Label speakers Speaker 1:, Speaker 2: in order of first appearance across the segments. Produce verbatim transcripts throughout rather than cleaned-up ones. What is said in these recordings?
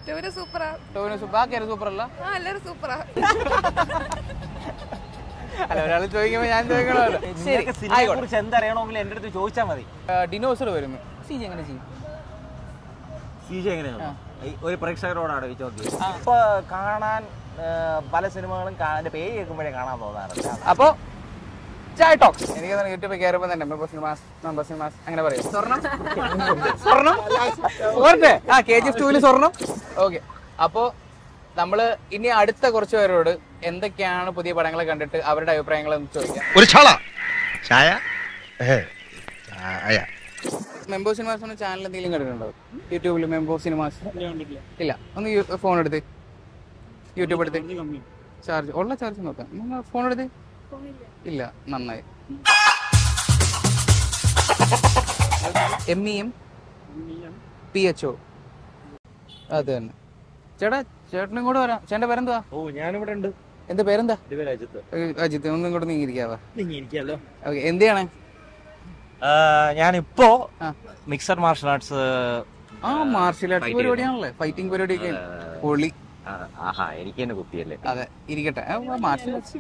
Speaker 1: ടോവിനോ സൂപ്പറാ.
Speaker 2: ടോവിനോ സൂപ്പർ. ബാക്കിയാരും സൂപ്പറല്ല?
Speaker 1: ആ എല്ലാരും സൂപ്പറാ.
Speaker 2: അല്ല, ഒരാൾ ചോദിക്കുമ്പോ ഞാൻ ചോദിക്കണമല്ലോ. ശരി,
Speaker 3: കുറിച്ച് എന്തറിയണമെങ്കിൽ എന്റെ അടുത്ത് ചോദിച്ചാൽ മതി.
Speaker 2: ഡിനോസർ വരുന്നു, സി ജി എങ്ങനെ ചെയ്യും?
Speaker 3: സി ജി എങ്ങനെയാണ് ഒരു പ്രേക്ഷകരോടാണ് ഈ ചോദ്യം. ഇപ്പൊ കാണാൻ പല സിനിമകളും പേര് കേൾക്കുമ്പോഴേ കാണാൻ തോന്നാറുണ്ട്.
Speaker 2: അപ്പൊ ചായ ടോക്സ് എനിക്ക് യൂട്യൂബിൽ കയറുമ്പോ തന്നെ മെമ്പർ സിനിമാസ് മെമ്പർ സിനിമാസ് അങ്ങനെ പറയും. സ്വർണം സ്വർണം ഓർത്തെ ആ കെ ജി എഫ് ടൂവില് സ്വർണം. ഓക്കെ, അപ്പോ നമ്മള് ഇനി അടുത്ത കുറച്ച് പേരോട് എന്തൊക്കെയാണ് പുതിയ പടങ്ങൾ കണ്ടിട്ട് അവരുടെ അഭിപ്രായങ്ങൾ ചോദിക്കാം.
Speaker 4: ഒരു ചായ
Speaker 2: മെമ്പോ സിനിമാസ് എന്ന ചാനൽ എന്തെങ്കിലും കണ്ടിട്ടുണ്ടോ യൂട്യൂബിൽ? മെമ്പോ സിനിമാസ് ഇല്ല. ഒന്ന് ഫോൺ എടുത്ത് യൂട്യൂബ് എടുത്ത് ചാർജ് ഉള്ള ചാർജ് നോക്കാം. നിങ്ങൾ ഫോൺ എടുത്ത് ഇല്ല. നന്നായി. M E M P H O അത് തന്നെ. ചേട്ടാ ചേട്ടനും കൂടെ വരാം. ചേട്ടന്റെ പേരെന്താ?
Speaker 3: ഓ ഞാനിവിടെ ഉണ്ട്.
Speaker 2: എന്റെ പേരെന്താ?
Speaker 3: അജിത്ത്.
Speaker 2: അജിത്ത് ഒന്നും ഇങ്ങോട്ട് നീങ്ങിയിരിക്കാവാ.
Speaker 3: നീങ്ങിയിരിക്കാലോ.
Speaker 2: ഓക്കെ, എന്ത് ചെയ്യണേ?
Speaker 3: ഞാനിപ്പോ മിക്സഡ് മാർഷൽ ആർട്സ്.
Speaker 2: ആ മാർഷൽ ആർട്സ് പരിപാടിയാണല്ലേ, ഫൈറ്റിംഗ് പരിപാടിയൊക്കെ പൊളി.
Speaker 3: ആഹാ, എനിക്ക് തന്നെ കുത്തിയല്ലേ.
Speaker 2: അതെ, ഇരിക്കട്ടെ. മാർഷൽ ആർട്സ്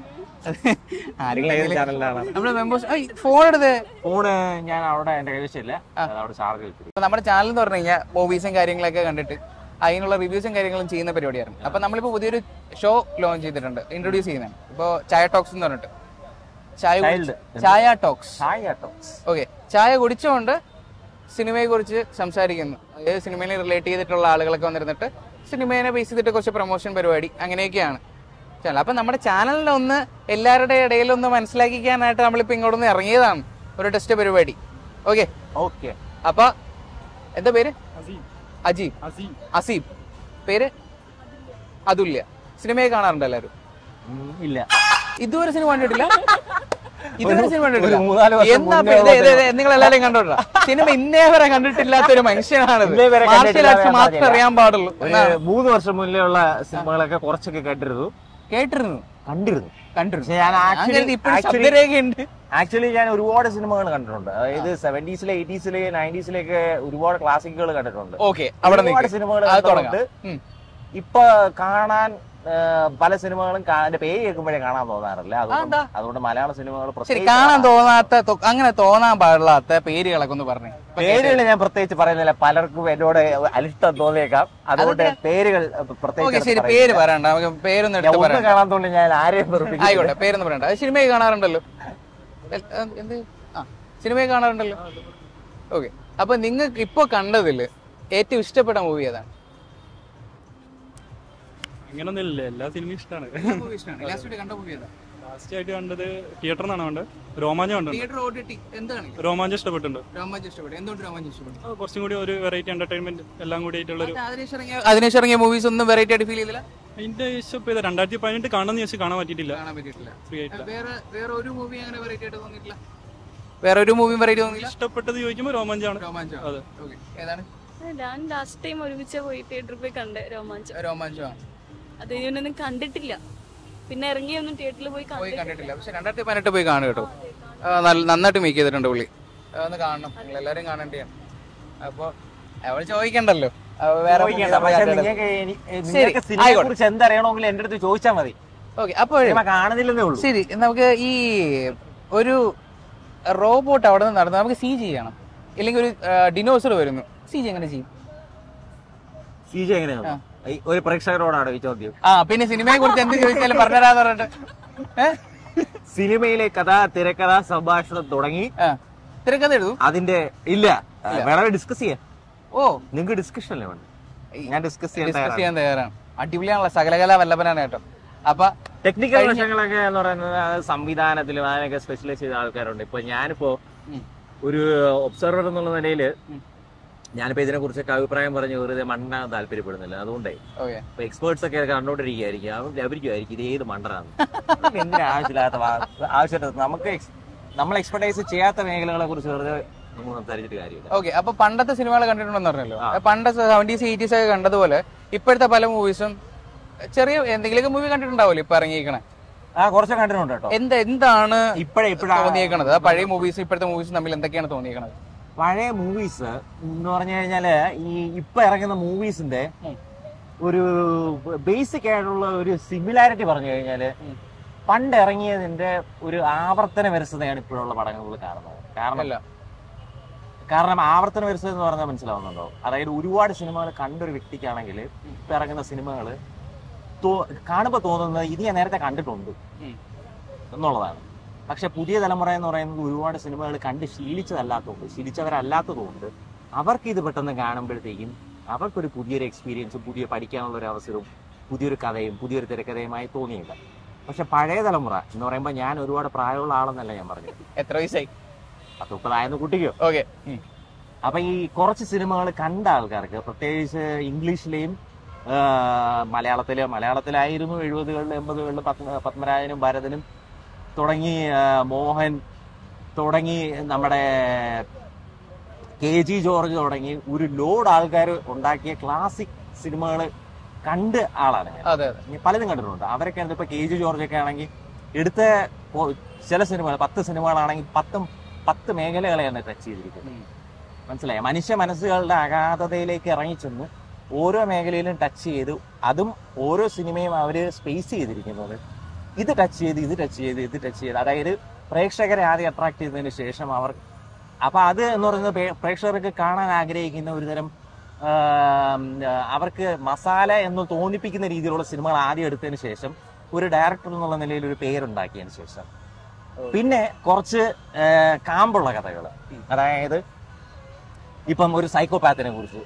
Speaker 3: നമ്മുടെ
Speaker 2: മെമ്പേഴ്സ് ഫോൺ എടുത്തേ.
Speaker 3: ഫോണ് ഞാൻ അവിടെ എന്റെ കൈവശമില്ല, അവിടെ ചാർജ് വെച്ചിട്ട്.
Speaker 2: നമ്മുടെ ചാനൽ എന്ന് പറഞ്ഞു കഴിഞ്ഞാൽ മൂവീസും കാര്യങ്ങളൊക്കെ കണ്ടിട്ട് അതിനുള്ള റിവ്യൂസും കാര്യങ്ങളും ചെയ്യുന്ന പരിപാടിയാണ്. അപ്പൊ നമ്മളിപ്പോ പുതിയൊരു ഷോ ലോഞ്ച് ചെയ്തിട്ടുണ്ട്, ഇൻട്രൊഡ്യൂസ് ചെയ്യുന്നതാണ്. ഇപ്പൊ ചായ ടോക്സ് എന്ന് പറഞ്ഞിട്ട് ചായ ചായ ടോക്സ്
Speaker 3: ചായ ടോക്സ്
Speaker 2: ഓക്കെ. ചായ കുടിച്ചുകൊണ്ട് സിനിമയെ കുറിച്ച് സംസാരിക്കുന്നു. അതായത് സിനിമയെ റിലേറ്റ് ചെയ്തിട്ടുള്ള ആളുകളൊക്കെ വന്നിരുന്നിട്ട് സിനിമയെ ബേസ് ചെയ്തിട്ട് കുറച്ച് പ്രൊമോഷൻ പരിപാടി അങ്ങനെയൊക്കെയാണ്. അപ്പൊ നമ്മുടെ ചാനലിനെ ഒന്ന് എല്ലാവരുടെ ഇടയിലൊന്ന് മനസ്സിലാക്കിക്കാനായിട്ട് നമ്മളിപ്പോ ഇങ്ങോട്ടൊന്ന് ഇറങ്ങിയതാണ്, ഒരു ടെസ്റ്റ് പരിപാടി. Okay
Speaker 3: okay.
Speaker 2: അപ്പൊ എന്താ പേര്? അജീബ്. അസീബ്. പേര് അതുല്യ. സിനിമയെ കാണാറുണ്ട് എല്ലാവരും?
Speaker 3: ഇല്ല,
Speaker 2: ഇതുവരെ സിനിമ കണ്ടിട്ടില്ല. ഇതുവരെ സിനിമ കണ്ടിട്ടില്ല. എന്നാ നിങ്ങൾ എല്ലാവരും കണ്ടോട്ടാ. സിനിമ ഇന്നേ വരെ കണ്ടിട്ടില്ലാത്ത ഒരു മനുഷ്യനാണ്. മാർഷൽ ആർട്സ് മാത്രമേ അറിയാൻ പാടുള്ളൂ.
Speaker 3: മൂന്ന് വർഷം മുന്നേ ഉള്ള സിനിമകളൊക്കെ കുറച്ചൊക്കെ കേട്ടിരുന്നു
Speaker 2: കേട്ടിരുന്നു
Speaker 3: കണ്ടിരുന്നു
Speaker 2: കണ്ടിരുന്നു
Speaker 3: ഞാൻ ആക്ച്വലി ഞാൻ ഒരുപാട് സിനിമകൾ കണ്ടിട്ടുണ്ട്. അതായത് സെവന്റീസിലെ എയ്റ്റീസിലെ നയൻറ്റീസിലേക്ക് ഒരുപാട് ക്ലാസിക്കുകൾ കണ്ടിട്ടുണ്ട്.
Speaker 2: ഓക്കെ, അവിടെ
Speaker 3: ഒരുപാട് സിനിമകൾ കണ്ടിട്ടുണ്ട്. ഇപ്പൊ കാണാൻ പല സിനിമകളും പേര് കേൾക്കുമ്പോഴേ കാണാൻ തോന്നാറില്ല. അതുകൊണ്ട് മലയാള സിനിമകൾ
Speaker 2: കാണാൻ തോന്നാത്ത, അങ്ങനെ തോന്നാൻ പാടില്ലാത്ത പേരുകളൊക്കെ ഒന്ന് പറഞ്ഞു.
Speaker 3: പേരുകൾ ഞാൻ പ്രത്യേകിച്ച് പറയുന്നില്ല, പലർക്കും എന്നോട് അനിഷ്ടം തോന്നിയേക്കാം. അതുകൊണ്ട് പേരുകൾ പ്രത്യേകിച്ച്
Speaker 2: പേര് പറയണ്ട. നമുക്ക് പേരൊന്നും
Speaker 3: കാണാത്തോണ്ട് ഞാൻ ആരെയും
Speaker 2: ആയിക്കോട്ടെ, പേരൊന്നും പറയണ്ട. സിനിമയെ കാണാറുണ്ടല്ലോ, എന്ത് ആ സിനിമയെ കാണാറുണ്ടല്ലോ. ഓക്കെ, അപ്പൊ നിങ്ങൾക്ക് ഇപ്പൊ കണ്ടതില് ഏറ്റവും ഇഷ്ടപ്പെട്ട മൂവി ഏതാണ്?
Speaker 5: അങ്ങനൊന്നുമില്ല, എല്ലാ സിനിമയും ഇഷ്ടമാണ്. ലാസ്റ്റ് ആയിട്ട് കണ്ടത് തിയേറ്ററിൽ നിന്നാണ് കണ്ടത്. രോമാഞ്ചം കണ്ടത്. രോമാഞ്ചം ഇഷ്ടപ്പെട്ടുണ്ട്. കുറച്ചും കൂടി ഒരു വെറൈറ്റി എന്റർടൈൻമെന്റ് എല്ലാം കൂടി ആയിട്ടുള്ള
Speaker 2: അതിനേശം ഇറങ്ങിയ മൂവീസ് ഒന്നും വെറൈറ്റി ആയിട്ട് ഫീൽ ചെയ്തില്ല.
Speaker 5: അതിന്റെ ഇഷ്ടം ചെയ്ത രണ്ടായിരത്തി പതിനെട്ട് കാണാന്ന് ചോദിച്ചാൽ കാണാൻ പറ്റിയിട്ടില്ല.
Speaker 2: വേറെ ഒരു മൂവി അങ്ങനെ വെറൈറ്റി ആയിട്ട് തോന്നിയിട്ടില്ല. വേറെ ഒരു മൂവിയും വെറൈറ്റി തോന്നിയില്ല.
Speaker 5: ഇഷ്ടപ്പെട്ടത് ചോദിക്കുമ്പോൾ രോമാഞ്ചാണ്.
Speaker 2: അതെ, ഏതാണ്?
Speaker 1: ഞാൻ ലാസ്റ്റ് ടൈം ഒരുമിച്ച് പോയി തിയേറ്ററിൽ പോയി കണ്ട് രോമാഞ്ചം.
Speaker 2: രോമാഞ്ചമാണ്.
Speaker 1: അത് ഞാനൊന്നും കണ്ടിട്ടില്ല, പിന്നെ ഇറങ്ങിയൊന്നും തിയേറ്ററിൽ പോയി
Speaker 2: പോയി കണ്ടിട്ടില്ല. പക്ഷെ രണ്ടായിരത്തി പതിനെട്ട് പോയി കാണുക കേട്ടോ. നന്നായിട്ട് മേക്ക് ചെയ്തിട്ടുണ്ട് പുള്ളി. അതൊന്ന് കാണണം, നിങ്ങൾ എല്ലാവരും കാണേണ്ടിയാണ്. അപ്പൊ അവൾ ചോദിക്കണ്ടല്ലോ, വേറെ
Speaker 3: കുറിച്ച് എന്തറിയണമെങ്കിൽ എന്റെ അടുത്ത് ചോദിച്ചാൽ മതി.
Speaker 2: ഓക്കെ, അപ്പോൾ
Speaker 3: കാണുന്നില്ലെന്നേ ഉള്ളൂ.
Speaker 2: ശരി, നമുക്ക് ഈ ഒരു റോബോട്ട് അവിടെ നിന്ന് നടന്നു നമുക്ക് സി ജി ചെയ്യണം, ഇല്ലെങ്കിൽ ഒരു ഡിനോസർ വരുന്നു, സി ജി എങ്ങനെ ചെയ്യും?
Speaker 3: സി ജി എങ്ങനെയാണ് ഒരു പ്രേക്ഷകരോടാണ് ഈ ചോദ്യം.
Speaker 2: ആ പിന്നെ സിനിമയെ കുറിച്ച് എന്ത് ചോദിച്ചാലും പറഞ്ഞുതരാന്ന് പറഞ്ഞിട്ട്
Speaker 3: സിനിമയിലെ കഥ, തിരക്കഥ, സംഭാഷണം തുടങ്ങി
Speaker 2: തിരക്കഥ എഴുതും.
Speaker 3: അതിന്റെ ഇല്ല, വേണമെങ്കിൽ ഡിസ്കസ് ചെയ്യാം.
Speaker 2: ഓ,
Speaker 3: നിങ്ങൾക്ക് ഡിസ്കഷൻ അല്ലേ വേണ്ട? ഞാൻ ഡിസ്കസ്
Speaker 2: ചെയ്യാൻ തയ്യാറാണ്. അടിപൊളിയാണല്ലോ, സകലകല വല്ലഭനാണ് കേട്ടോ. അപ്പൊ
Speaker 3: ടെക്നിക്കൽ വശങ്ങളൊക്കെ എന്ന് പറയുന്നത് സംവിധാനത്തിലും അതിനൊക്കെ സ്പെഷ്യലൈസ് ചെയ്ത ആൾക്കാരുണ്ട്. ഇപ്പൊ ഞാനിപ്പോ ഒരു ഒബ്സർവർ എന്നുള്ള നിലയില് ഞാനിപ്പോ ഇതിനെ കുറിച്ചൊക്കെ അഭിപ്രായം പറഞ്ഞ് വെറുതെ മണ്ണാൻ താല്പര്യപ്പെടുന്നില്ല. അതുകൊണ്ടേ ഇപ്പൊ എക്സ്പേർട്സ് ഒക്കെ കണ്ടോണ്ടിരിക്കുകയായിരിക്കും, അവരിക്കുമായിരിക്കും ഇത് ഏത് മണ്ടനാണ്, എന്തിനാ ആവശ്യമില്ലാത്ത ആവശ്യമില്ല. നമുക്ക് നമ്മൾ എക്സ്പെർട്ടൈസ് ചെയ്യാത്ത മേഖലകളെ കുറിച്ച് വെറുതെ സംസാരിച്ചിട്ട് കാര്യമില്ല.
Speaker 2: ഓക്കെ, അപ്പൊ പണ്ടത്തെ സിനിമകൾ കണ്ടിട്ടുണ്ടെന്ന് പറഞ്ഞല്ലോ. പണ്ടത്തെ സെവന്റീസ് എയ്റ്റീസ് ഒക്കെ കണ്ടതുപോലെ ഇപ്പോഴത്തെ പല മൂവീസും ചെറിയ എന്തെങ്കിലുമൊക്കെ മൂവി കണ്ടിട്ടുണ്ടാവില്ല ഇപ്പൊ ഇറങ്ങിയിരിക്കണേ?
Speaker 3: ആ, കുറച്ചൊക്കെ കണ്ടിട്ടുണ്ട് കേട്ടോ.
Speaker 2: എന്താ എന്താണ്
Speaker 3: ഇപ്പഴേ ഇപ്പഴാണ്
Speaker 2: തോന്നിയേക്കണത്? പഴയ മൂവീസും ഇപ്പോഴത്തെ മൂവീസും തമ്മിൽ എന്തൊക്കെയാണ് തോന്നിയേക്കണത്?
Speaker 3: പഴയ മൂവീസ് എന്ന് പറഞ്ഞു കഴിഞ്ഞാല് ഈ ഇപ്പൊ ഇറങ്ങുന്ന മൂവീസിന്റെ ഒരു ബേസിക് ആയിട്ടുള്ള ഒരു സിമിലാരിറ്റി പറഞ്ഞു കഴിഞ്ഞാല് പണ്ട് ഇറങ്ങിയതിന്റെ ഒരു ആവർത്തന വരസതയാണ് ഇപ്പോഴുള്ള പടങ്ങളിൽ കാണുന്നത്. കാരണം കാരണം ആവർത്തന വരസത എന്ന് പറഞ്ഞാൽ മനസ്സിലാവുന്നുണ്ടോ? അതായത് ഒരുപാട് സിനിമകൾ കണ്ടൊരു വ്യക്തിക്കാണെങ്കിൽ ഇപ്പൊ ഇറങ്ങുന്ന സിനിമകൾ കാണുമ്പോൾ തോന്നുന്നത് ഇത് ഞാൻ നേരത്തെ കണ്ടിട്ടുണ്ട് എന്നുള്ളതാണ്. പക്ഷെ പുതിയ തലമുറ എന്ന് പറയുന്നത് ഒരുപാട് സിനിമകൾ കണ്ട് ശീലിച്ചതല്ലാത്തതുകൊണ്ട് ശീലിച്ചവരല്ലാത്തതുകൊണ്ട് അവർക്ക് ഇത് പെട്ടെന്ന് കാണുമ്പോഴത്തേക്കും അവർക്കൊരു പുതിയൊരു എക്സ്പീരിയൻസും പുതിയ പഠിക്കാനുള്ള ഒരു അവസരവും പുതിയൊരു കഥയും പുതിയൊരു തിരക്കഥയുമായി തോന്നിയില്ല. പക്ഷെ പഴയ തലമുറ എന്ന് പറയുമ്പോൾ ഞാൻ ഒരുപാട് പ്രായമുള്ള ആളെന്നല്ല ഞാൻ പറഞ്ഞത്.
Speaker 2: എത്ര വയസ്സായി?
Speaker 3: പത്ത് മുപ്പതായെന്ന് കുട്ടിക്കോ?
Speaker 2: ഓക്കെ.
Speaker 3: അപ്പൊ ഈ കുറച്ച് സിനിമകൾ കണ്ട ആൾക്കാർക്ക്, പ്രത്യേകിച്ച് ഇംഗ്ലീഷിലെയും മലയാളത്തില് മലയാളത്തിലായിരുന്നു എഴുപതുകളിലും എൺപതുകളിലും പത്മ പത്മരാജനും ഭരതനും തുടങ്ങി മോഹൻ തുടങ്ങി നമ്മുടെ കെ ജി ജോർജ് തുടങ്ങി ഒരു ലോഡ് ആൾക്കാർ ഉണ്ടാക്കിയ ക്ലാസിക് സിനിമകൾ കണ്ട് ആളാണ് ഞാൻ. പലതും കണ്ടിട്ടുണ്ട്. അവരൊക്കെ ഇപ്പൊ കെ ജി ജോർജ് ഒക്കെ ആണെങ്കിൽ എടുത്ത ചില സിനിമകൾ പത്ത് സിനിമകളാണെങ്കിൽ പത്തും പത്ത് മേഖലകളെയാണ് ടച്ച് ചെയ്തിരിക്കുന്നത്. മനസ്സിലായി? മനുഷ്യ മനസ്സുകളുടെ അഗാധതയിലേക്ക് ഇറങ്ങിച്ചെന്ന് ഓരോ മേഖലയിലും ടച്ച് ചെയ്ത് അതും ഓരോ സിനിമയും അവര് സ്പേസ് ചെയ്തിരിക്കുന്നത് ഇത് ടച്ച് ചെയ്ത് ഇത് ടച്ച് ചെയ്ത് ഇത് ടച്ച് ചെയ്ത് അതായത് പ്രേക്ഷകരെ ആദ്യം അട്രാക്ട് ചെയ്തതിന് ശേഷം അവർ അപ്പൊ അത് എന്ന് പറയുന്നത് പ്രേക്ഷകർക്ക് കാണാൻ ആഗ്രഹിക്കുന്ന ഒരുതരം അവർക്ക് മസാല എന്ന് തോന്നിപ്പിക്കുന്ന രീതിയിലുള്ള സിനിമകൾ ആദ്യം എടുത്തതിന് ശേഷം ഒരു ഡയറക്ടർ എന്നുള്ള നിലയിൽ ഒരു പേരുണ്ടാക്കിയതിന് ശേഷം പിന്നെ കുറച്ച് കാമ്പുള്ള കഥകൾ, അതായത് ഇപ്പം ഒരു സൈക്കോപാത്തിനെ കുറിച്ച്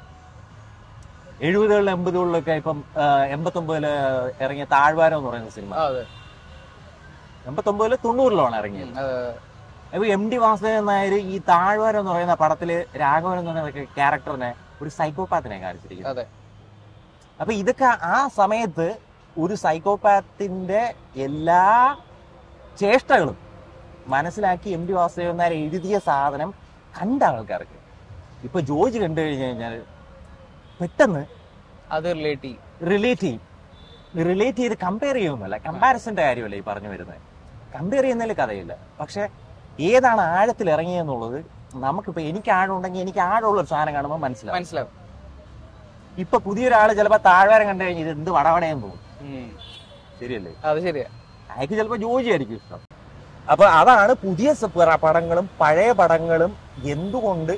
Speaker 3: എഴുപതുകളിലും എൺപതുകളിലൊക്കെ ഇപ്പം എൺപത്തൊമ്പതില് ഇറങ്ങിയ താഴ്വാരം എന്ന് പറയുന്ന സിനിമ എൺപത്തൊമ്പതില് തൊണ്ണൂറിലാണ് ഇറങ്ങിയത്. അപ്പൊ എം ഡി വാസുദേവൻ നായർ ഈ താഴ്വാരം എന്ന് പറയുന്ന പടത്തില് രാഘവൻ എന്ന് പറയുന്ന ക്യാരക്ടറിനെ ഒരു സൈക്കോപാത്തിനെ കാണിച്ചിരിക്കുന്നത്. അപ്പൊ ഇതൊക്കെ ആ സമയത്ത് ഒരു സൈക്കോപാത്തിന്റെ എല്ലാ ചേഷ്ടകളും മനസ്സിലാക്കി എം ഡി വാസുദേവൻ നായർ എഴുതിയ സാധനം കണ്ട ആൾക്കാർക്ക് ഇപ്പൊ ജോർജ് കണ്ടു കഴിഞ്ഞു കഴിഞ്ഞാൽ പെട്ടെന്ന്
Speaker 2: അത് റിലേറ്റ് ചെയ്യും
Speaker 3: റിലേറ്റ് ചെയ്യും റിലേറ്റ് ചെയ്ത് കമ്പയർ ചെയ്യുന്നല്ല, കമ്പാരിസന്റെ കാര്യമല്ല ഈ പറഞ്ഞു വരുന്നത്. കമ്പയർ ചെയ്യുന്നതിൽ കഥയില്ല. പക്ഷെ ഏതാണ് ആഴത്തിൽ ഇറങ്ങിയെന്നുള്ളത് നമുക്കിപ്പോ എനിക്ക് ആഴമുണ്ടെങ്കിൽ എനിക്ക് ആഴമുള്ള ഒരു സാധനം കാണുമ്പോൾ മനസ്സിലാവും
Speaker 2: മനസ്സിലാവും
Speaker 3: ഇപ്പൊ പുതിയൊരാള് ചിലപ്പോ താഴ്വാരം കണ്ടു കഴിഞ്ഞാൽ ഇത് എന്ത് വടവടയെന്ന് തോന്നും. ശരിയല്ലേ?
Speaker 2: അത് ശരിയാ.
Speaker 3: അയക്ക് ചിലപ്പോ ജോജി ആയിരിക്കും ഇഷ്ടം. അപ്പൊ അതാണ് പുതിയ പടങ്ങളും പഴയ പടങ്ങളും എന്തുകൊണ്ട്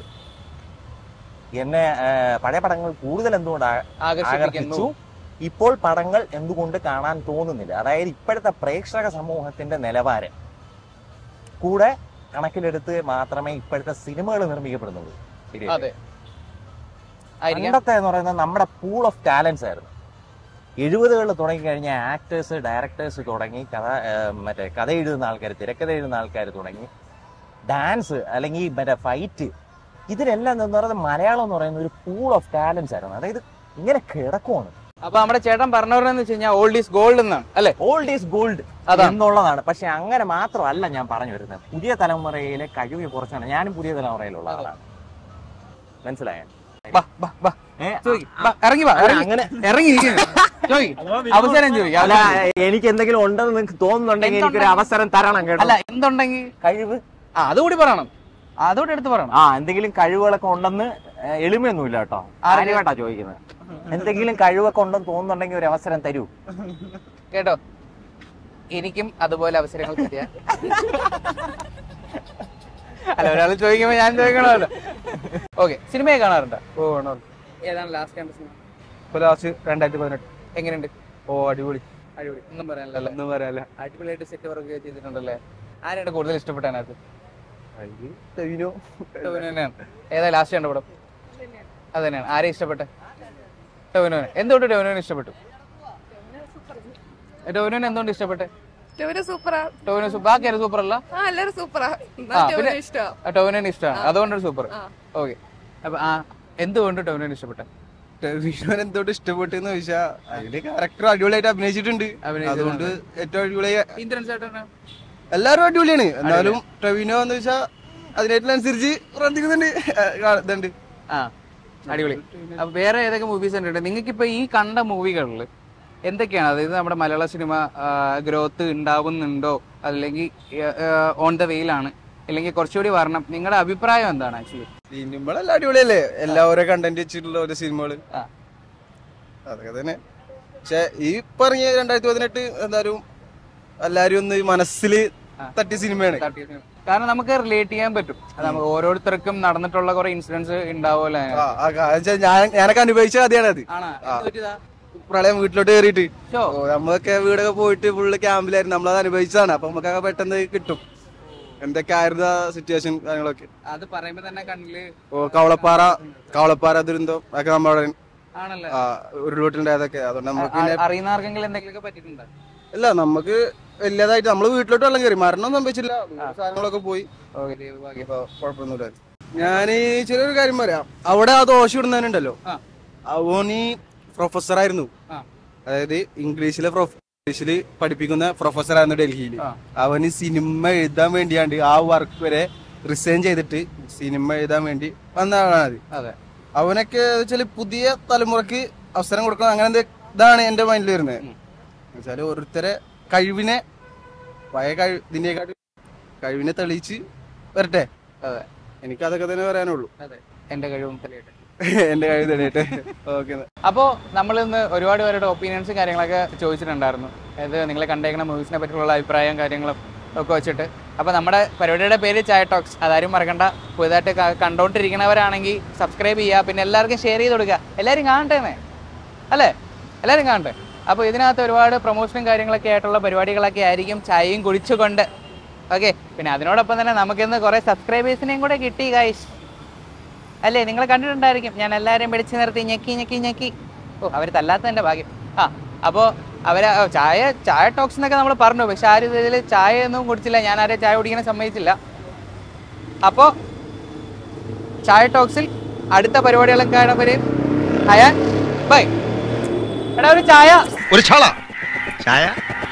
Speaker 3: എന്നെ പഴയ പടങ്ങൾ കൂടുതൽ എന്തുകൊണ്ട് ആകർഷിച്ചു, ഇപ്പോൾ പടങ്ങൾ എന്തുകൊണ്ട് കാണാൻ തോന്നുന്നില്ല. അതായത് ഇപ്പോഴത്തെ പ്രേക്ഷക സമൂഹത്തിന്റെ നിലവാരം കൂടെ കണക്കിലെടുത്ത് മാത്രമേ ഇപ്പോഴത്തെ സിനിമകൾ നിർമ്മിക്കപ്പെടുന്നുള്ളൂ. പണ്ടത്തെ എന്ന് പറയുന്നത് നമ്മുടെ പൂൾ ഓഫ് ടാലൻസ് ആയിരുന്നു. എഴുപതുകളിൽ തുടങ്ങി കഴിഞ്ഞ ആക്ടേഴ്സ് ഡയറക്ടേഴ്സ് തുടങ്ങി കഥ മറ്റേ കഥ എഴുതുന്ന ആൾക്കാർ തിരക്കഥ എഴുതുന്ന ആൾക്കാർ തുടങ്ങി ഡാൻസ് അല്ലെങ്കിൽ മറ്റേ ഫൈറ്റ് ഇതിനെല്ലാം എന്ന് പറയുന്നത് മലയാളം എന്ന് പറയുന്ന ഒരു പൂൾ ഓഫ് ടാലൻസ് ആയിരുന്നു. അതായത് ഇങ്ങനെ കിടക്കുവാണ്.
Speaker 2: അപ്പൊ നമ്മുടെ ചേട്ടൻ പറഞ്ഞവരെന്ന് വെച്ച് കഴിഞ്ഞാൽ ഓൾഡ് ഈസ് ഗോൾഡ് എന്നാണ് അല്ലെ?
Speaker 3: ഓൾഡ് ഈസ് ഗോൾഡ് എന്നുള്ളതാണ്. പക്ഷെ അങ്ങനെ മാത്രമല്ല ഞാൻ പറഞ്ഞു വരുന്നത്. പുതിയ തലമുറയിലെ കഴിവ് കുറച്ചാണ്. ഞാനും പുതിയ തലമുറയിലുള്ള ആളാണ്. മനസ്സിലായോ?
Speaker 2: ഇറങ്ങി അങ്ങനെ ഇറങ്ങി അവസരം ചോദിക്കും.
Speaker 3: അല്ല, എനിക്ക് എന്തെങ്കിലും ഉണ്ടെന്ന് നിങ്ങൾക്ക് തോന്നുന്നുണ്ടെങ്കിൽ എനിക്കൊരു അവസരം തരണം കേട്ടോ.
Speaker 2: അല്ല, എന്തുണ്ടെങ്കിൽ കഴിവ് ആ അതുകൂടി പറയണം. അതോടെ എടുത്ത് പറയണം.
Speaker 3: ആ എന്തെങ്കിലും കഴിവുകളൊക്കെ ഉണ്ടെന്ന് എളിമയൊന്നുമില്ല കേട്ടോ. ആരും കേട്ടാ ചോദിക്കുന്നത്. എന്തെങ്കിലും കഴിവൊക്കെ ഉണ്ടെന്ന് തോന്നുന്നുണ്ടെങ്കിൽ ഒരു അവസരം തരൂ
Speaker 2: കേട്ടോ. എനിക്കും അതുപോലെ അവസരങ്ങൾ തരിക. അല്ല, ഒരാൾ ചോദിക്കുമ്പോ ഞാൻ ചോദിക്കണമല്ലോ. ഓക്കെ, സിനിമയെ കാണാറുണ്ടോ?
Speaker 5: ഓ കാണാറുണ്ട്.
Speaker 2: ഏതാണ് ലാസ്റ്റ് കണ്ട സിനിമ?
Speaker 5: ഇപ്പൊ ലാസ്റ്റ് രണ്ടായിരത്തി പതിനെട്ട്.
Speaker 2: എങ്ങനെയുണ്ട്?
Speaker 5: ഓ അടിപൊളി.
Speaker 2: അടിപൊളി ഒന്നും പറയാനല്ലോ.
Speaker 5: ഒന്നും പറയാല്ല.
Speaker 2: അടിപൊളിയായിട്ട് സെറ്റ് വർക്ക് ചെയ്തിട്ടുണ്ടല്ലേ. ആരാണ് കൂടുതൽ ഇഷ്ടപ്പെട്ട അതിനകത്ത്? ഏതാ ലാസ്റ്റ് കണ്ട പടം? അത് തന്നെയാണ്. ആരെ ഇഷ്ടപ്പെട്ടെ? ടൊവിനോനെ. എന്തുകൊണ്ട് ടൊവിനോനെ ഇഷ്ടപ്പെട്ടു? ടൊവിനോനെ എന്തുകൊണ്ട് ഇഷ്ടപ്പെട്ടെ? ടൊവിനോ സൂപ്പർ. ബാക്കിയാരും സൂപ്പർ അല്ല? ടൊവിനോനെ ഇഷ്ടമാണ്, അതുകൊണ്ടൊരു സൂപ്പർ. ഓക്കെ. അപ്പൊ ആ എന്തുകൊണ്ട് ടൊവിനോനെ ഇഷ്ടപ്പെട്ടെ?
Speaker 5: ടൊവിനോനെ എന്തുകൊണ്ട് ഇഷ്ടപ്പെട്ടെന്ന് ചോദിച്ചാൽ അതിന്റെ ക്യാരക്ടർ അടിപൊളിയായിട്ട് അഭിനയിച്ചിട്ടുണ്ട്. അതുകൊണ്ട് ഏറ്റവും അടിപൊളിയായി.
Speaker 2: ഇന്ദ്രൻസ് ചേട്ടനാ?
Speaker 5: എല്ലാരും അടിപൊളിയാണ്. എന്നാലും ടൊവിനോ എന്ന് വെച്ചാൽ അതിനായിട്ടുള്ളനുസരിച്ച് പ്രവർത്തിക്കുന്നുണ്ട്. ഇതുണ്ട്.
Speaker 2: ആ അടിപൊളി. അപ്പൊ വേറെ ഏതൊക്കെ മൂവീസ് ഉണ്ട്? നിങ്ങൾക്ക് ഇപ്പൊ ഈ കണ്ട മൂവികളിൽ എന്തൊക്കെയാണ്, അതായത് നമ്മുടെ മലയാള സിനിമ ഗ്രോത്ത് ഉണ്ടാവുന്നുണ്ടോ, അല്ലെങ്കിൽ ഓൺ ദ വെയിലാണ്, അല്ലെങ്കിൽ കുറച്ചുകൂടി വരണം? നിങ്ങളുടെ അഭിപ്രായം എന്താണ്? ആക്ച്വലി
Speaker 5: സിനിമകളെല്ലാം അടിപൊളിയല്ലേ? എല്ലാവരും കണ്ടന്റ് വെച്ചിട്ടുള്ള ഓരോ സിനിമകള് അതൊക്കെ തന്നെ. പക്ഷെ ഈ പറഞ്ഞ രണ്ടായിരത്തി പതിനെട്ട് എന്തായാലും എല്ലാരും ഒന്ന് മനസ്സിൽ തട്ടിയ സിനിമയാണ്.
Speaker 2: കാരണം നമുക്ക് റിലേറ്റ് ചെയ്യാൻ പറ്റും. നമുക്ക് ഓരോരുത്തർക്കും നടന്നിട്ടുള്ള കുറെ ഇൻസിഡൻസ് ഉണ്ടാവുമല്ലോ.
Speaker 5: ഞാനൊക്കെ അനുഭവിച്ച കഥയാണ് അത്. പ്രളയം വീട്ടിലോട്ട് കയറിയിട്ട് നമ്മളൊക്കെ വീടൊക്കെ പോയിട്ട് ഫുള്ള് ക്യാമ്പിലായിരുന്നു. നമ്മളത് അനുഭവിച്ചതാണ്. അപ്പൊ നമുക്കൊക്കെ പെട്ടെന്ന് കിട്ടും എന്തൊക്കെ ആയിരുന്നു ആ സിറ്റുവേഷൻ കാര്യങ്ങളൊക്കെ.
Speaker 2: അത് പറയുമ്പോ തന്നെ കണ്ണില്
Speaker 5: ഓ കവളപ്പാറ കവളപ്പാറ ദുരന്തം ഒക്കെ നമ്മുടെ
Speaker 2: ആണല്ലേ
Speaker 5: ഉരുൾപൊട്ടുണ്ടായതൊക്കെ. അതുകൊണ്ട് നമുക്ക്
Speaker 2: അറിയുന്ന ആർക്കെങ്കിലും എന്തെങ്കിലുമൊക്കെ പറ്റിയിട്ടുണ്ടോ?
Speaker 5: ഇല്ല, നമുക്ക് വലിയതായിട്ട് നമ്മള് വീട്ടിലോട്ട് വെള്ളം കയറി, മരണം സംഭവിച്ചില്ല, സാധനങ്ങളൊക്കെ പോയി, കുഴപ്പമൊന്നുമില്ല. ഞാനീ ചെറിയൊരു കാര്യം പറയാം. അവിടെ ആ ദോഷം ഇടുന്നവനുണ്ടല്ലോ, അവനീ പ്രൊഫസറായിരുന്നു. അതായത് ഇംഗ്ലീഷിലെ ഇംഗ്ലീഷില് പഠിപ്പിക്കുന്ന പ്രൊഫസറായിരുന്നു ഡൽഹിയിൽ. അവന് സിനിമ എഴുതാൻ വേണ്ടിയാണ്ട് ആ വർക്ക് വരെ റിസൈൻ ചെയ്തിട്ട് സിനിമ എഴുതാൻ വേണ്ടി വന്ന ആളാണ് അത്. അവനൊക്കെ വെച്ചാല് പുതിയ തലമുറക്ക് അവസരം കൊടുക്കണം, അങ്ങനെ ഇതാണ് എന്റെ മൈൻഡിൽ വരുന്നത്. എന്നുവെച്ചാല് ഓരോരുത്തരെ കഴിവിനെ പഴയ കഴിവ് ഇതിനെക്കാട്ടും കഴിവിനെ തെളിയിച്ച് വരട്ടെ. അതെ, എനിക്ക് അതൊക്കെ തന്നെ പറയാനുള്ളൂ. അതെ, എന്റെ കഴിവും തെളിയട്ടെ, എന്റെ കഴിവ് തെളിയട്ടെ. ഓക്കെ.
Speaker 2: അപ്പോൾ നമ്മൾ ഇന്ന് ഒരുപാട് പേരുടെ ഒപ്പീനിയൻസും കാര്യങ്ങളൊക്കെ ചോദിച്ചിട്ടുണ്ടായിരുന്നു. അതായത് നിങ്ങൾ കണ്ടേക്കുന്ന മൂവീസിനെ പറ്റിയുള്ള അഭിപ്രായം കാര്യങ്ങളും ഒക്കെ വെച്ചിട്ട്. അപ്പോൾ നമ്മുടെ പരിപാടിയുടെ പേര് ചായ ടോക്സ്, അതാരും മറക്കണ്ട. പുതുതായിട്ട് കണ്ടുകൊണ്ടിരിക്കുന്നവരാണെങ്കിൽ സബ്സ്ക്രൈബ് ചെയ്യുക, പിന്നെ എല്ലാവർക്കും ഷെയർ ചെയ്ത് കൊടുക്കുക. എല്ലാവരും കാണട്ടേന്നേ അല്ലേ, എല്ലാവരും കാണട്ടെ. അപ്പോൾ ഇതിനകത്ത് ഒരുപാട് പ്രൊമോഷനും കാര്യങ്ങളൊക്കെ ആയിട്ടുള്ള പരിപാടികളൊക്കെ ആയിരിക്കും, ചായയും കുടിച്ചുകൊണ്ട്. ഓക്കെ, പിന്നെ അതിനോടൊപ്പം തന്നെ നമുക്കിന്ന് കുറേ സബ്സ്ക്രൈബേഴ്സിനെയും കൂടെ കിട്ടി ഗൈസ്, അല്ലേ? നിങ്ങൾ കണ്ടിട്ടുണ്ടായിരിക്കും, ഞാൻ എല്ലാവരെയും പിടിച്ചു നിർത്തി ഞെക്കി ഞെക്കി ഞെക്കി. ഓ, അവർ തല്ലാത്തതിൻ്റെ ഭാഗ്യം. ആ, അപ്പോൾ അവർ ചായ ചായ ടോക്സ് എന്നൊക്കെ നമ്മൾ പറഞ്ഞു, പക്ഷെ ആരും ഇതിൽ ചായ ഒന്നും കുടിച്ചില്ല. ഞാൻ ആരെയും ചായ കുടിക്കാൻ സമ്മതിച്ചില്ല. അപ്പോൾ ചായ ടോക്സിൽ അടുത്ത പരിപാടികളൊക്കെ ആയവര് ഹയാൻ ബൈ. എടാ ഒരു ചായ,
Speaker 4: ഒരു ചാള ചായ.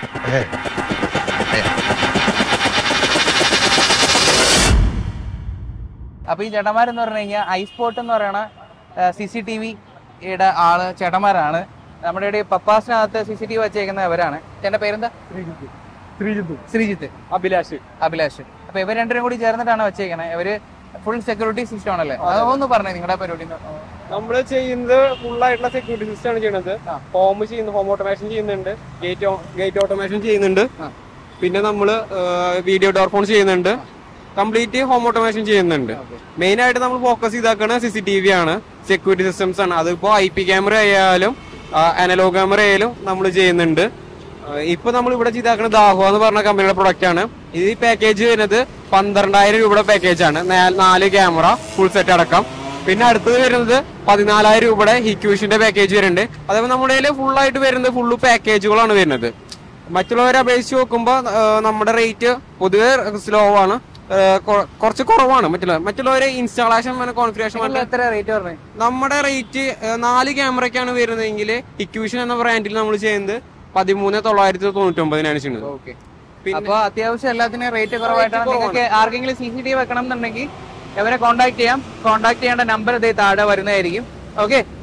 Speaker 2: അപ്പൊ ഈ ചേട്ടന്മാരെന്ന് പറഞ്ഞു കഴിഞ്ഞാൽ ഐസ് പോട്ട് എന്ന് പറയുന്ന സി സി ടി വിയുടെ ആള് ചേട്ടന്മാരാണ്. നമ്മുടെ ഇവിടെ പപ്പാസിനകത്ത് സി സി ടി വി വെച്ചേക്കുന്ന അവരാണ്. ചേട്ടന്റെ പേരെന്താ? ശ്രീജിത്ത്. ശ്രീജിത്ത്. അഭിലാഷ്. അഭിലാഷ്. അപ്പൊ ഇവർ രണ്ടുപേരും കൂടി ചേർന്നിട്ടാണ് വെച്ചേക്കണത്. ഇവര് ഫുൾ സെക്യൂരിറ്റി സിസ്റ്റം ആണല്ലേ? അതൊന്ന് പറഞ്ഞേ നിങ്ങളുടെ പരിപാടി.
Speaker 6: നമ്മള് ചെയ്യുന്നത് ഫുൾ ആയിട്ടുള്ള സെക്യൂരിറ്റി സിസ്റ്റം ആണ് ചെയ്യുന്നത്. ഹോം ചെയ്യുന്നു, ഹോം ഓട്ടോമേഷൻ ചെയ്യുന്നുണ്ട്, ഗേറ്റ് ഗേറ്റ് ഓട്ടോമേഷൻ ചെയ്യുന്നുണ്ട്, പിന്നെ നമ്മള് വീഡിയോ ഡോർ ഫോൺ ചെയ്യുന്നുണ്ട്, കംപ്ലീറ്റ് ഹോം ഓട്ടോമേഷൻ ചെയ്യുന്നുണ്ട്. മെയിൻ ആയിട്ട് നമ്മൾ ഫോക്കസ് ചെയ്താക്കണ സി സി ടി വി ആണ്, സെക്യൂരിറ്റി സിസ്റ്റംസ് ആണ്. അതിപ്പോ ഐ പി ക്യാമറ ആയാലും അനലോഗ് ക്യാമറ ആയാലും നമ്മൾ ചെയ്യുന്നുണ്ട്. ഇപ്പൊ നമ്മൾ ഇവിടെ ചെയ്താക്കണ ദാഹോ എന്ന് പറഞ്ഞ കമ്പനിയുടെ പ്രൊഡക്റ്റ് ആണ്. ഈ പാക്കേജ് വരുന്നത് പന്ത്രണ്ടായിരം രൂപയുടെ പാക്കേജ് ആണ്, നാല് ക്യാമറ ഫുൾ സെറ്റ് അടക്കം. പിന്നെ അടുത്തത് വരുന്നത് പതിനാലായിരം രൂപയുടെ ഹിക്യൂഷിന്റെ പാക്കേജ് വരുന്നുണ്ട്. അതേപോലെ നമ്മുടെ കയ്യിൽ ഫുൾ ആയിട്ട് വരുന്നത് ഫുള്ള് പാക്കേജുകളാണ് വരുന്നത്. മറ്റുള്ളവരെ അപേക്ഷിച്ച് നോക്കുമ്പോൾ നമ്മുടെ റേറ്റ് പൊതുവെ സ്ലോ ആണ്, കുറച്ച് കുറവാണ്. മറ്റുള്ള മറ്റുള്ളവരെ ഇൻസ്റ്റാളേഷൻ കോൺഫിഗറേഷൻ നമ്മുടെ റേറ്റ് നാല് ക്യാമറയ്ക്കാണ് വരുന്നതെങ്കിൽ ഇക്യൂഷൻ എന്ന ബ്രാൻഡിൽ നമ്മൾ ചെയ്യുന്നത് പതിമൂന്ന് തൊള്ളായിരത്തി തൊണ്ണൂറ്റി ഒമ്പതിനാണ് ചെയ്യുന്നത്.
Speaker 2: അപ്പൊ അത്യാവശ്യം എല്ലാത്തിനും റേറ്റ് കുറവായിട്ടാണ്. നിങ്ങൾക്ക് ആർക്കെങ്കിലും സി സി ടി വി വെക്കണം എന്നുണ്ടെങ്കിൽ ഇവരെ കോൺടാക്ട് ചെയ്യാം. കോൺടാക്ട് ചെയ്യേണ്ട നമ്പർ ഇതേ താഴെ വരുന്നതായിരിക്കും. ഓക്കെ.